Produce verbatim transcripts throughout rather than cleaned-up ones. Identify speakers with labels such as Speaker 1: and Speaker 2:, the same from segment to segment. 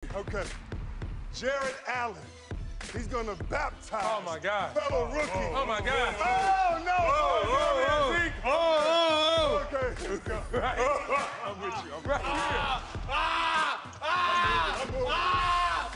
Speaker 1: Okay. Jared Allen. He's gonna baptize.
Speaker 2: Oh my God.
Speaker 1: Fellow rookie.
Speaker 2: Oh, oh my God.
Speaker 1: Oh no!
Speaker 2: Oh, oh, oh.
Speaker 1: Zeke.
Speaker 2: Oh, oh,
Speaker 1: Okay, let's go.
Speaker 2: Right.
Speaker 1: I'm with you. I'm right here.
Speaker 2: Ah, ah, ah,
Speaker 1: I'm moving.
Speaker 2: ah,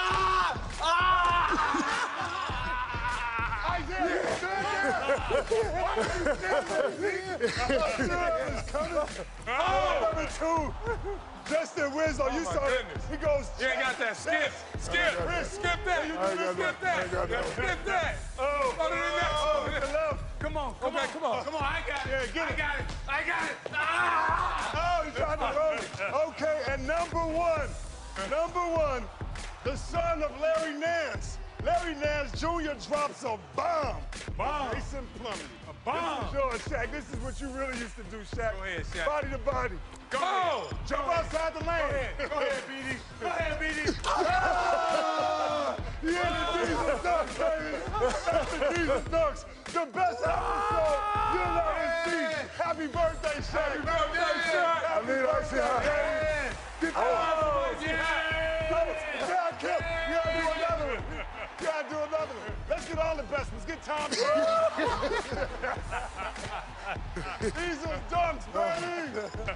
Speaker 2: ah,
Speaker 1: Isaiah, you stood there. Why did you stand there, Zeke? I knew it was coming. Oh, number two. Justin Winslow, you
Speaker 2: my
Speaker 1: saw it.
Speaker 2: goodness.
Speaker 1: He goes.
Speaker 2: You ain't got that. Skip, skip,
Speaker 1: Chris,
Speaker 2: skip that.
Speaker 1: You
Speaker 2: You
Speaker 1: do this,
Speaker 2: skip
Speaker 1: I ain't got
Speaker 2: that.
Speaker 1: that.
Speaker 2: Skip that.
Speaker 1: Oh,
Speaker 2: Go to the next
Speaker 1: oh,
Speaker 2: one.
Speaker 1: to the left.
Speaker 2: Come on, come
Speaker 1: Okay,
Speaker 2: on,
Speaker 1: come on.
Speaker 2: come on. I got it.
Speaker 1: Yeah, get
Speaker 2: I
Speaker 1: it.
Speaker 2: got it. I got it. Ah!
Speaker 1: Oh, he tried to roll it. Okay, and number one, number one, the son of Larry Nance. Larry Nance Junior drops a bomb.
Speaker 2: Bomb.
Speaker 1: Mason Plumlee.
Speaker 2: A bomb.
Speaker 1: This is yours, Shaq. This is what you really used to do, Shaq.
Speaker 2: Go ahead, Shaq.
Speaker 1: Body to body.
Speaker 2: Go ahead.
Speaker 1: Jump outside the lane.
Speaker 2: Go ahead. Go ahead, B D. Go ahead, B D.
Speaker 1: Yeah, the Jesus Ducks, baby. That's the Jesus Ducks. The best episode you'll ever see. Happy birthday, Shaq.
Speaker 2: Happy birthday, Shaq.
Speaker 1: Happy birthday.
Speaker 2: Yeah.
Speaker 1: Get
Speaker 2: Oh,
Speaker 1: oh,
Speaker 2: yeah.
Speaker 1: yeah, Kip. You gotta do another one. You gotta do another one. Let's get all the best ones. Get Tom. Jesus Ducks, baby.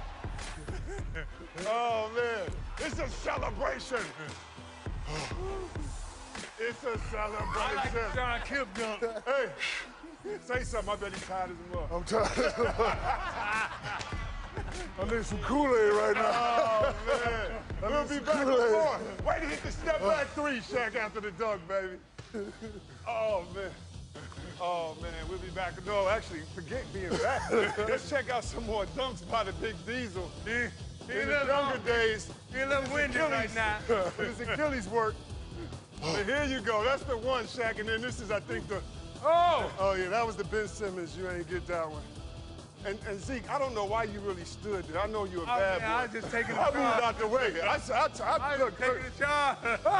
Speaker 1: Oh, man. It's a celebration. It's a
Speaker 2: I like the
Speaker 1: celebration.
Speaker 2: John Kip dunk.
Speaker 1: Hey, say something. I bet he's tired as a mug.
Speaker 3: I'm tired. I need some Kool-Aid right now.
Speaker 1: Oh, man. We'll be back
Speaker 3: Kool-Aid.
Speaker 1: with more. Way to hit the step back three, Shaq, after the dunk, baby. Oh, man. Oh, man, we'll be back. No, actually, forget being back. Let's check out some more dunks by the Big Diesel.
Speaker 2: He, he
Speaker 1: In
Speaker 2: a
Speaker 1: the
Speaker 2: little,
Speaker 1: younger days,
Speaker 2: he a little windy right now.
Speaker 1: his Achilles work. But here you go. That's the one, Shaq. And then this is, I think, the...
Speaker 2: Oh!
Speaker 1: Oh, yeah, that was the Ben Simmons. You ain't get that one. And, and Zeke, I don't know why you really stood there. I know you're a
Speaker 2: Oh,
Speaker 1: bad
Speaker 2: man,
Speaker 1: boy.
Speaker 2: I was just taking a
Speaker 1: I moved
Speaker 2: shot.
Speaker 1: out the way. I, I, I,
Speaker 2: I
Speaker 1: look,
Speaker 2: was taking
Speaker 1: look.
Speaker 2: a shot.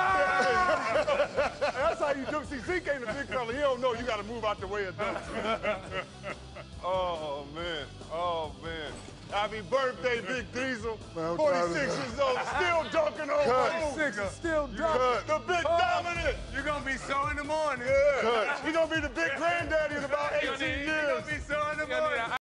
Speaker 1: That's how you do. See, Zeke ain't a big fella. He don't know you got to move out the way of dunks. Oh, man. Oh, man. Happy birthday, Big Diesel.
Speaker 3: Man, I'm
Speaker 1: forty-six
Speaker 3: tired
Speaker 1: years old, still dunking over.
Speaker 3: Cut.
Speaker 1: forty-six, still
Speaker 3: Cut.
Speaker 1: dunking. The big
Speaker 2: Oh.
Speaker 1: dominant.
Speaker 2: You're gonna be so in the morning.
Speaker 1: Yeah. He gonna be the big granddaddy in about
Speaker 2: You're gonna
Speaker 1: eighteen
Speaker 2: be-
Speaker 1: years.
Speaker 2: You're gonna be so in the You're gonna need morning. a